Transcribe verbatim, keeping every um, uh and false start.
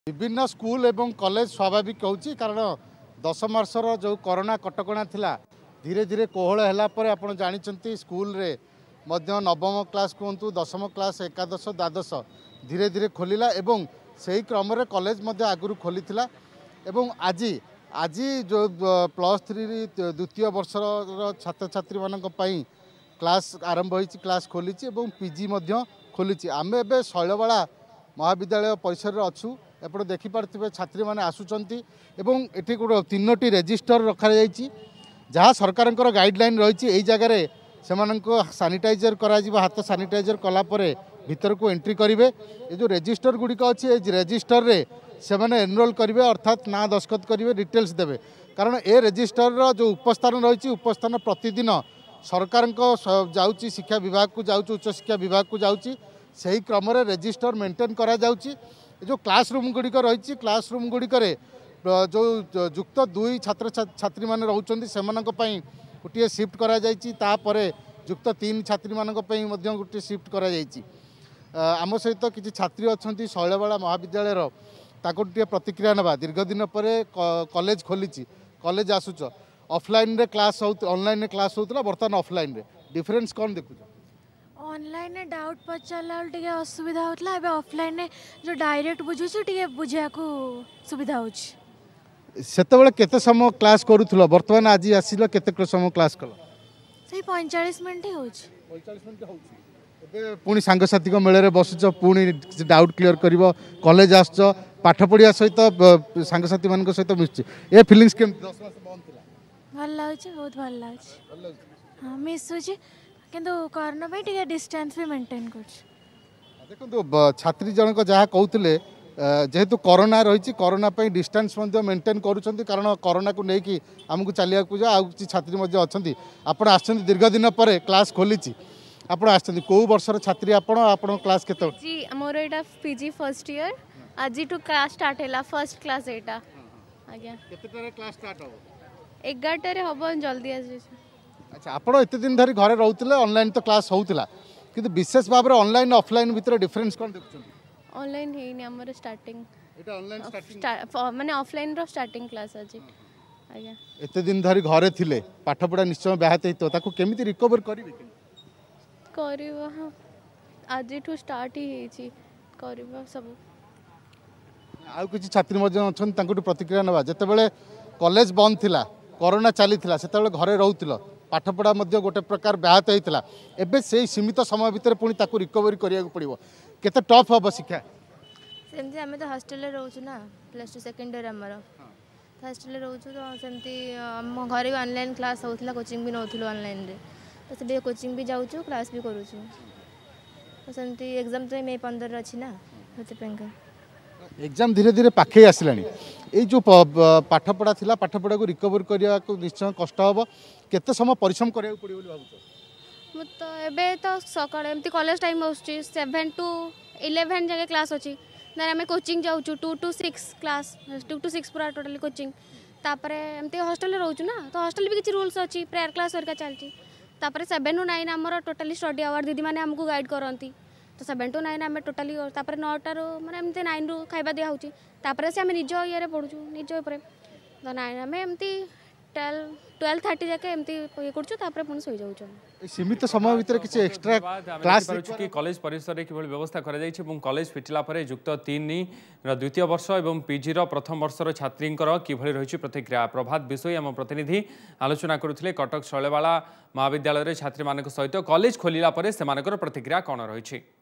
विभिन्न स्कूल एवं कॉलेज स्वाभाविक होची कारण दस वर्षर जो कोरोना कटकणा थिला धीरे धीरे कोहल है आप जानते स्कूल रे मध्य नवम क्लास कहतु दशम क्लास एकादश द्वादश धीरे धीरे खोलिला एवं सही क्रम रे कॉलेज मध्य आगुरी खोली एवं आज आज जो प्लस थ्री द्वितीय वर्षर छात्र छात्री मानक पई क्लास आरंभ होई क्लास खोली एवं पीजी मध्य खोली आमे एबे शैलबाला महाविद्यालय परिसर रे अछु एपटे देखिपे छात्री मैंने आसुंच एटी गोटे तीनो रेजिस्टर रखा जहाँ सरकार गाइडलाइन रही जगार से सानिटाइजर करा हाथ सानिटाइजर कलापर भीतर को एंट्री करेंगे ये जो रेजिस्टर गुड़िक अच्छी रेजिस्टर रे से मैंने एनरोल करेंगे अर्थात ना दस्खत करेंगे डिटेल्स देवे कारण ए रेजिस्टर जो उपस्थान रही उपस्थान प्रतिदिन सरकार जाऊँगी शिक्षा विभाग को जाऊँच उच्च शिक्षा विभाग को जाऊँगी से क्रम रेजिस्टर मेंटेन करा जाउची जो क्लासरूम गुड़िक रही क्लासरूम गुड़िक जो युक्त दुई छात्र छात्री मैंने रोचंती से गोटे शिफ्ट करा जायछि तापरे युक्त तीन छात्री मानक पई मध्य गोटे शिफ्ट करा जायछि आम सहित किसी छात्री अच्छा शैलबाला महाविद्यालय ताको टे प्रतिक्रिया नवा दीर्घ दिन पर कॉलेज खोली कॉलेज आसुच ऑफलाइन रे क्लास हो ऑनलाइन रे क्लास होता बर्तमान ऑफलाइन रे डिफरेंस कौन देखुच ऑनलाइन ने डाउट पचारा टे असुविधा होता है ऑफलाइन ने जो डायरेक्ट बुझुछु टे बुझा को सुविधा होछि सेतेबेले केते समय क्लास करूथलो बर्तमान आज आसिलो केते समय क्लास कलो सही पैंतालीस मिनिट होछि पैंतालीस मिनिट होछि एबे पुनी सांग साथी को मेले रे बसुछ पुनी डाउट क्लियर करिवो कॉलेज आछछ पाठ पढ़िया सहित सांग साथी मान सहित मिसछि ए फीलिंग्स केम दस मास बंद थिला भल लागछि बहुत भल लागछि हां मिसुछि किंतु कोरोना पे टिके डिस्टेंस भी मेंटेन कर देखो छात्री जनक जहाँ कहते जेहेतु कोरोना रही कोरोना पे डिस्टेंस मेंटेन करुँच कारण कोरोना को लेकिन आमको चलिया को आउ किसी छात्री अच्छा आप दीर्घ दिन पर क्लास खोली आप कौ वर्षर छात्री आपण आपण क्लास केते जी मोर एटा पीजी फर्स्ट ईयर आज टू क्लास स्टार्ट हैला फर्स्ट क्लास एटा आज्ञा केतेटारे क्लास स्टार्ट हो एगारटा रे हबो जल्दी आज अच्छा आप एत दिन धरी घरे रोते ऑनलाइन तो क्लास होता कि विशेष भाव में ऑनलाइन ऑफलाइन भितर डिफरेंस कौन देखुं ऑनलाइन है हमर स्टार्टिंग एटा ऑनलाइन स्टार्टिंग माने ऑफलाइन रो स्टार्टिंग क्लास आज आज्ञा एत दिन धरी घरे थिले पाठ पढ़ा निश्चय ब्याहत हेतो ताको केमिति रिकवर करिवे करबा आज टू स्टार्ट ही हेची करबा सब आउ किछि छात्री मजे अछन तांको प्रतिक्रिया नबा जते बेले कॉलेज बंद थिला कोरोना चली थिला सेते बेले घरे रहउतिलो पाठपढ़ा गोटे प्रकार ब्याहत होता एवं से सीमित समय भितर पुणी ताकू रिकवरी करिया पड़ो केते टफ हम शिक्षा सेमती आम तो हॉस्टेल रोचु ना प्लस टू सेकेंड ईयर आमर हॉस्टेल रोचु तो सेमती आम घर भी ऑनलाइन क्लास होता कोचिंग भी नौलु ऑनलाइन रे तो से कोचिंग भी जाऊँ क्लास भी करूँ तो सेमती एग्जाम तो मे पंद्रह अच्छी ना से एग्जाम धीरे धीरे पाखे आसला ये जो पाठपढ़ा थिला पाठपढ़ा को रिकवर करने को निश्चय कष्ट हम केते समय परिश्रम करिया पड़ियो बोली भाबुछ मु तो एबे तो सकाळ एमती कॉलेज टाइम होछि सेवन टू इलेवन जगह क्लास होछि ना हमें कोचिंग जाऊँ two to six class two to six पूरा टोटली कोचिंग तापर एमती हॉस्टल रोचु ना तो हॉस्टल भी किसी रूल्स अच्छी प्रेयर क्लास हरिका चलती तापर सेवन टू नाइन आमर टोटली स्टडी आवर दीदी मैंने आमको गाइड करती तो सेवन टू नाइन आम टोटाली नौटार मैंने एमती नाइन रु खाଇବା दिया होची तापर से आम निज ये पढ़ुचु निज उपर तो नाइन आम एमती ट्वेल्व ट्वेल्व थर्टी जाके एमती ये करछु तापर पुणी सोई जाउछु सीमित समय भीतर किसी एक्स्ट्रा क्लास कि कॉलेज परिसर रे किभଳି व्यवस्था करा जायछि এবং कॉलेज फिटिला परे युक्त तीन रो द्वितीय वर्ष एवं पीजी रो प्रथम वर्षर छात्रींकर किभଳି रहिछि प्रतिक्रिया प्रभात विषय आम प्रतिनिधि आलोचना करुथिले कटक शैलबाला महाविद्यालय रे छात्री मानक सहित कॉलेज खोलिला परे सेमानकर प्रतिक्रिया कोन रहिछि।